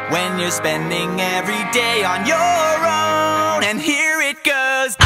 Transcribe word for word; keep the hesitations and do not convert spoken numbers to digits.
when you're spending every day on your own. And here it goes.